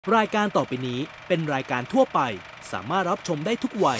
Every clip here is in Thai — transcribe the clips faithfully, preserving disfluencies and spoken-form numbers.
รายการต่อไปนี้เป็นรายการทั่วไปสามารถรับชมได้ทุกวัย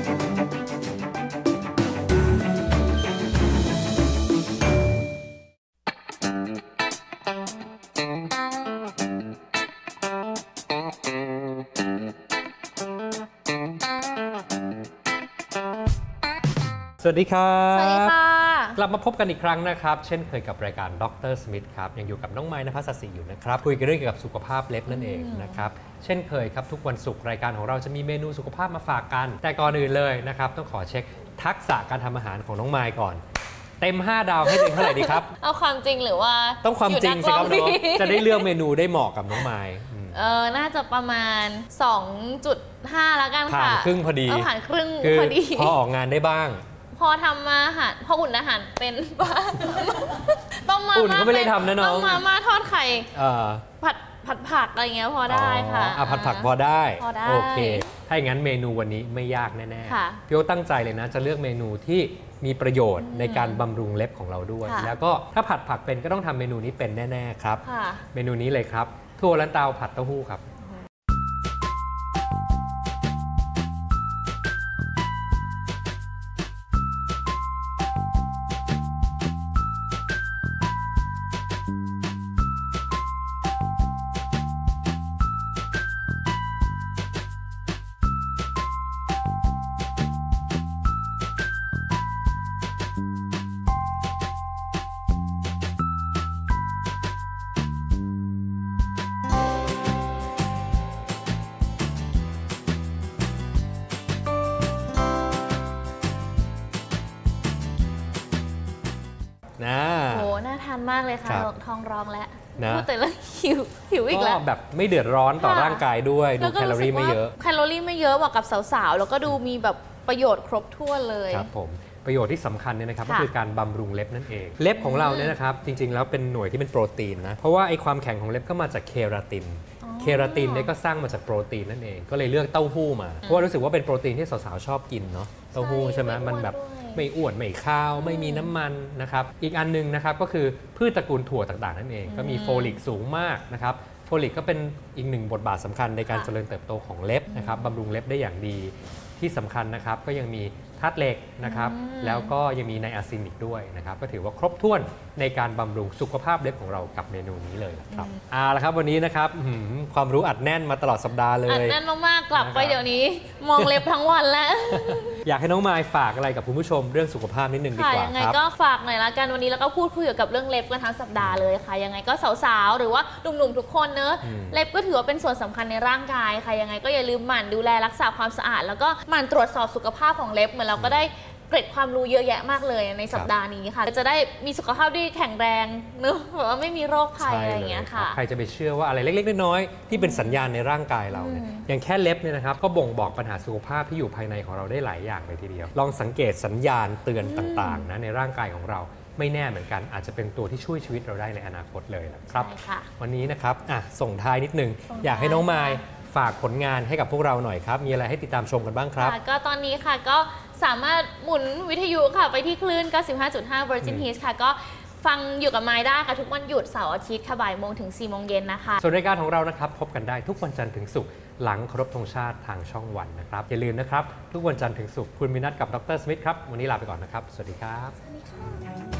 สวัสดีครับสวัสดีค่ะกลับมาพบกันอีกครั้งนะครับเช่นเคยกับรายการดรสมิธครับยังอยู่กับน้องไม้ณภัสสิอยู่นะครับคุยกันเรื่องเกี่ยวกับสุขภาพเล็บนั่นเองนะครับเช่นเคยครับทุกวันศุกร์รายการของเราจะมีเมนูสุขภาพมาฝากกันแต่ก่อนอื่นเลยนะครับต้องขอเช็คทักษะการทำอาหารของน้องไม้ก่อนเต็มห้าดาวให้ตัวเองเท่าไหร่ดีครับเอาความจริงหรือว่าต้องความจริงสิครับน้องจะได้เลือกเมนูได้เหมาะกับน้องไม้เออน่าจะประมาณ สองจุดห้า แล้วกันค่ะผ่านครึ่งพอดีผ่านครึ่งพอดีพอออกงานได้บ้างพอทำอาหารพออุ่นอาหารเป็นบ้างต้องมาอุ่นก็ไม่ได้ทำนะน้องต้องมาม่าทอดไข่ผัดผัดผักอะไรเงี้ยพอได้ค่ะอ่าผัดผักพอได้พอได้โอเคถ้าอย่างนั้นเมนูวันนี้ไม่ยากแน่ๆพี่โอตั้งใจเลยนะจะเลือกเมนูที่มีประโยชน์ในการบำรุงเล็บของเราด้วยแล้วก็ถ้าผัดผักเป็นก็ต้องทำเมนูนี้เป็นแน่ๆครับเมนูนี้เลยครับถั่วลันเตาผัดเต้าหู้ครับนะโหน่าทานมากเลยค่ะท้องร้องแล้วพูดแต่ละหิวหิวอีกแล้วก็แบบไม่เดือดร้อนต่อร่างกายด้วยดูแคลอรี่ไม่เยอะแคลอรี่ไม่เยอะเหมาะกับสาวๆแล้วก็ดูมีแบบประโยชน์ครบถ้วนเลยครับผมประโยชน์ที่สำคัญเนี่ยนะครับก็คือการบำรุงเล็บนั่นเองเล็บของเราเนี่ยนะครับจริงๆแล้วเป็นหน่วยที่เป็นโปรตีนนะเพราะว่าไอ้ความแข็งของเล็บก็มาจากเคราตินเคราตินเนี่ยก็สร้างมาจากโปรตีนนั่นเองก็เลยเลือกเต้าหู้มาเพราะว่ารู้สึกว่าเป็นโปรตีนที่สาวๆชอบกินเนาะเต้าหู้ใช่ไหมมันแบบไม่อ้วนไม่ข้าวไม่มีน้ำมันนะครับอีกอันนึงนะครับก็คือพืชตระกูลถั่วต่างๆนั่นเองก็มีโฟลิกสูงมากนะครับโฟลิกก็เป็นอีกหนึ่งบทบาทสำคัญในการเจริญเติบโตของเล็บนะครับบำรุงเล็บได้อย่างดีที่สำคัญนะครับก็ยังมีธาตุเหล็กนะครับแล้วก็ยังมีไนอาซินอีกด้วยนะครับก็ถือว่าครบถ้วนในการบำรุงสุขภาพเล็บของเรากับเมนูนี้เลยครับเอาละครับวันนี้นะครับความรู้อัดแน่นมาตลอดสัปดาห์เลยอัดแน่นมากๆกลับไปเดี๋ยวนี้มองเล็บทั้งวันแล้วอยากให้น้องมายฝากอะไรกับคุณผู้ชมเรื่องสุขภาพนิดนึงดีกว่าครับยังไงก็ฝากหน่อยละกันวันนี้แล้วก็พูดคุยเกี่ยวกับเรื่องเล็บกันทั้งสัปดาห์เลยค่ะยังไงก็สาวๆหรือว่าหนุ่มๆทุกคนเนอะเล็บก็ถือว่าเป็นส่วนสำคัญในร่างกายค่ะยังไงก็อย่าลืมหมั่นดูแลรักษาความสะอาดแล้วก็หมั่นตรวจสอบสุขภาพของเล็บเหมือนเราก็ได้เกร็ดความรู้เยอะแยะมากเลยในสัปดาห์นี้ค่ะจะได้มีสุขภาพที่แข็งแรงเนอะแบบว่าไม่มีโรคภัยอะไรอย่างเงี้ยค่ะใครจะไปเชื่อว่าอะไรเล็กๆน้อยๆที่เป็นสัญญาณในร่างกายเราเนี่ยอย่างแค่เล็บเนี่ยนะครับก็บ่งบอกปัญหาสุขภาพที่อยู่ภายในของเราได้หลายอย่างเลยทีเดียวลองสังเกตสัญญาณเตือนต่างๆนะในร่างกายของเราไม่แน่เหมือนกันอาจจะเป็นตัวที่ช่วยชีวิตเราได้ในอนาคตเลยนะครับวันนี้นะครับอ่ะส่งท้ายนิดนึงอยากให้น้องมายฝากผลงานให้กับพวกเราหน่อยครับมีอะไรให้ติดตามชมกันบ้างครับก็ตอนนี้ค่ะก็สามารถหมุนวิทยุค่ะไปที่คลื่น เก้าสิบห้าจุดห้า Virgin Hits ค่ะก็ฟังอยู่กับไม้ได้ค่ะทุกวันหยุดเสาร์อาทิตย์ค่ะบ่ายโมงถึงสี่โมงเย็นนะคะส่วนรายการของเรานะครับพบกันได้ทุกวันจันทร์ถึงศุกร์หลังเคารพธงชาติทางช่องวันนะครับอย่าลืมนะครับทุกวันจันทร์ถึงศุกร์คุณมีนัดกับดรสมิธครับวันนี้ลาไปก่อนนะครับสวัสดีครับ